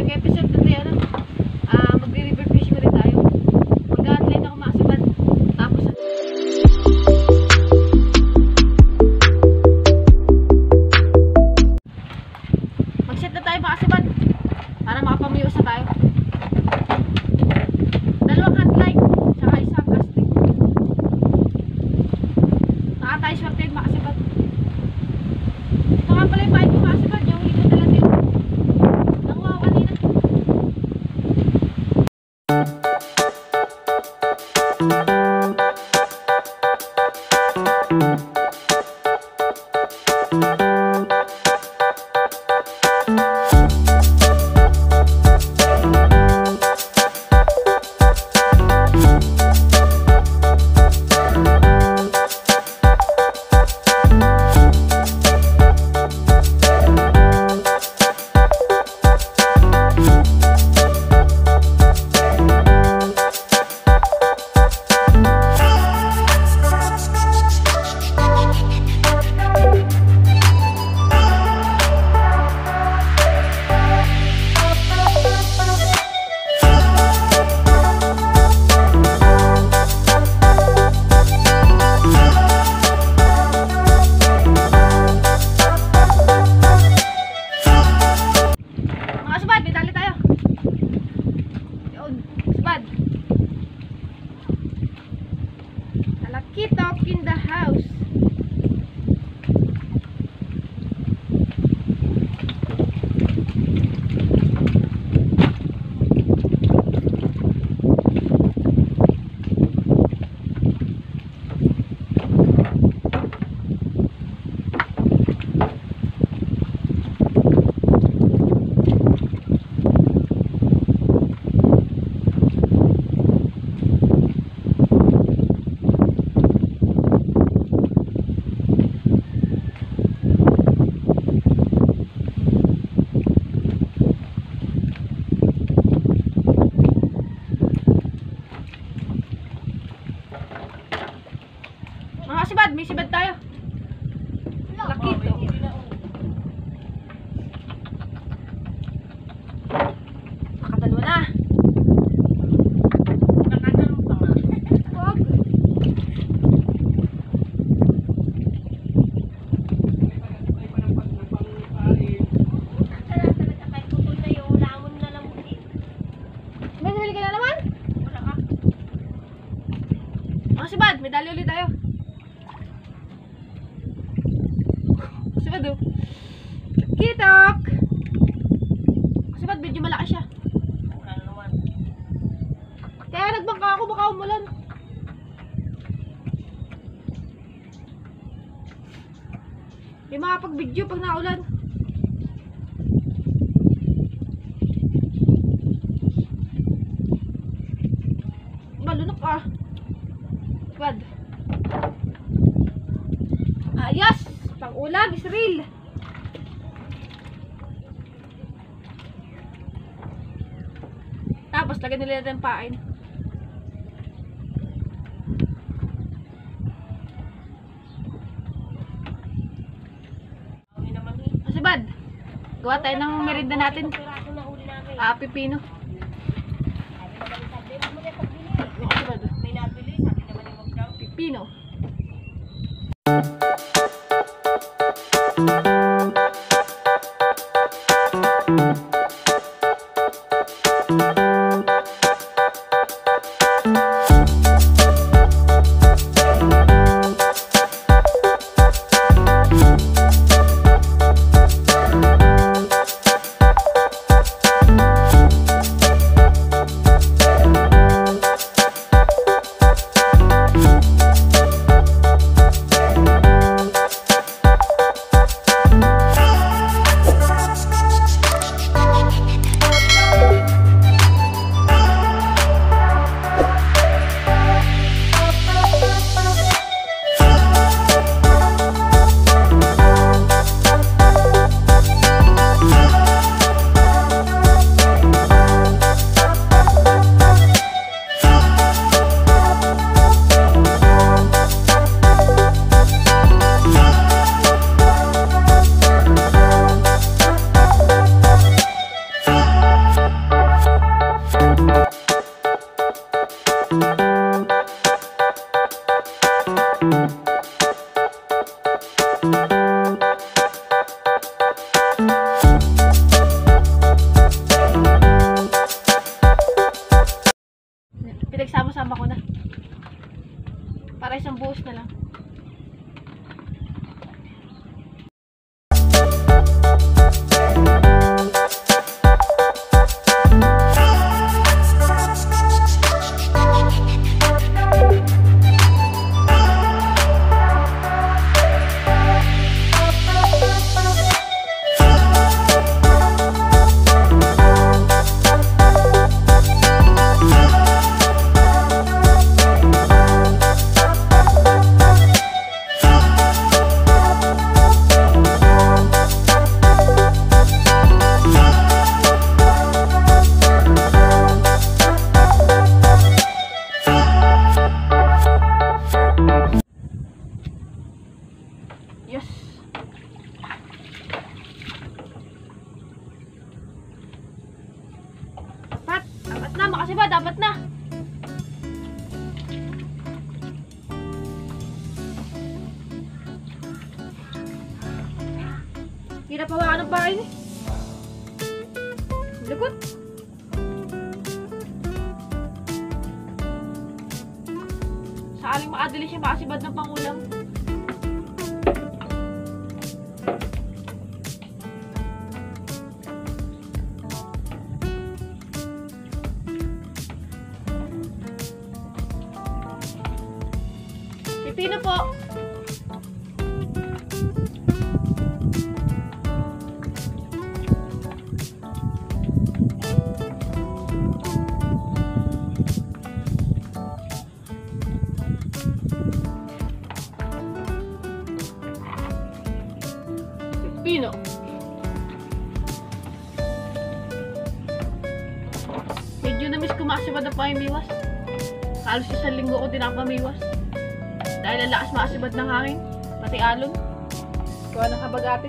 ngayong episode today, magre-river fishing rin tayo. Mag-a-outline ako mga kasabad. Tapos mag-set na tayo mga kasabad para makapamiyos na tayo. Dalawang hand light saka isang casting. Nakatayo swerte yung mga kasabad. Ito nga pala yung pain ko mga kasabad, yung hito na lang din. Nakuha ko kanina. Kitok in the house. Mga sibad, may sibad tayo. Laki ito. Nakadalo na. Nakadalo pa nga. Huwag. May nahili ka na naman? Wala ka. Mga sibad, may dali ulit tayo. Kitok! Kasi ba't medyo malaki siya? Kaya nagbangka ako, baka umulan. Hindi makapag-video pag naulan. Malunok ah. Bad. Ayos! Pang-ulam is real. Tapos lagyan nila natin pain. Kasi bad, gawa tayo ng merienda natin. Pipino. Pipino. na, makasibad, dapat na. Hirap hawakan ng bahay ni. Likod. Saaling makadali siya makasibad ng pangulam. Pipino po. Pipino. Medyo na-miss ko makasibad ng pamimiwas. Halos isang linggo ko tinapamiwas. Dahil ang lakas makasibad ng hangin, pati alon. Kuha ng kabagatin.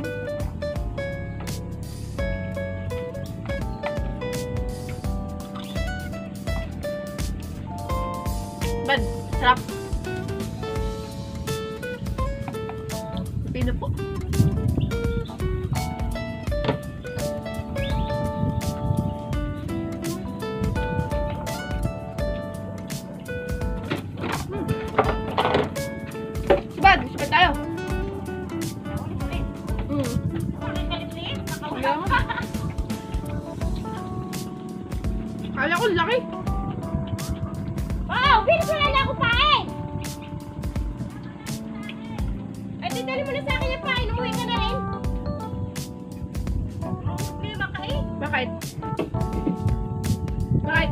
Bad, sarap. Pipino po. Sibad tayo. Kala ko laki. Wow! Bilis mo na ako pain! Ay, dali mo na sa akin yung pain. Umuwi ka na rin. Hindi ba kain? Bakit? Bakit?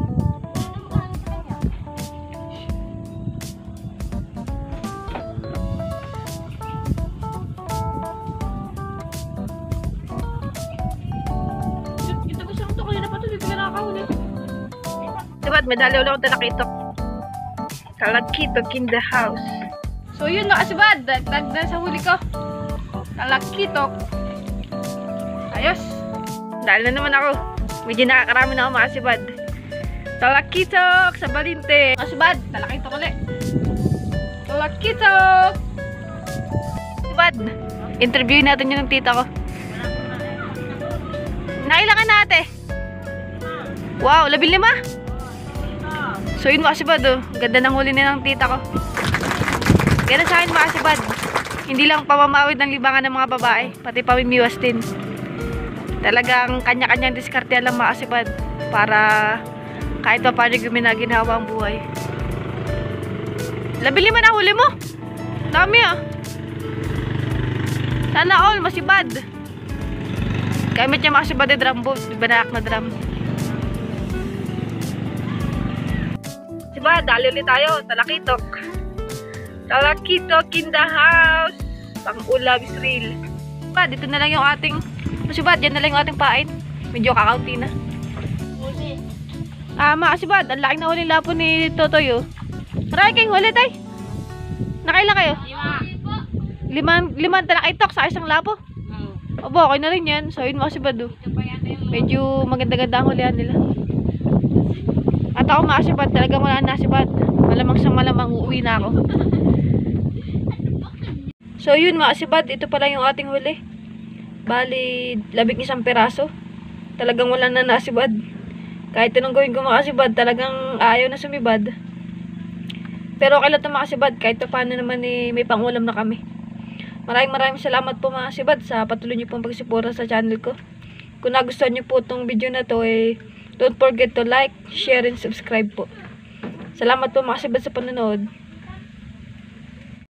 Ito gusto kong to. Kanina pa ito. Dito ka nakakahuli. Diba? Medalya ulit akong talakitok. Talakitok in the house. So yun mga kasibad. Dagdag na sa huli ko. Talakitok. Ayos. Dahil na naman ako. Medyo nakakarami na ako mga kasibad. Talakitok sa balinte. Mga kasibad. Talakitok ulit. Talakitok. Kasibad. Interview natin yun ng tita ko. Nakailangan na ate. Wow, 15. So yun mga kasibad, oh. Ganda ng huli na ng tita ko. Ganda sa akin mga kasibad. Hindi lang pamamawid ng libangan ng mga babae, pati pamimiwas din. Talagang kanya-kanyang diskarte lang mga kasibad para kahit pa paano ginhawa ang buhay. 15 na huli mo. Dami ah. Sana all masibad. Gamit niya mga kasibad yung drum boat, banayak na drum. Diba, dali ulit tayo, talakitok. Talakitok in the house. Pang-ulam is real. Diba, dito na lang yung ating, masibad, yan na lang yung ating pain. Medyo kakaunti na. Mga kasibad, ang laking na huling lapo ni Totoy, oh. Marami kayong huli, tay. Nakailan kayo? 5 talakitok sa isang lapo. Obo, okay na rin yan. So, yun mga kasibad, oh. Medyo maganda-ganda ang hulihan nila. At ako makasibad, talagang wala nasibad. Malamang sa malamang uuwi na ako. So yun mga kasibad, ito pala yung ating huli. Bali, 11 peraso. Talagang wala na nasibad. Kahit anong gawin ko mga kasibad, talagang ayaw na sumibad. Pero okay lang ito mga kasibad, kahit paano naman may pangulam na kami. Maraming salamat po mga kasibad sa patuloy niyo pong pagsupora sa channel ko. Kung nagustuhan niyo po itong video na to, don't forget to like, share, and subscribe po. Salamat po mga kasibad sa panonood.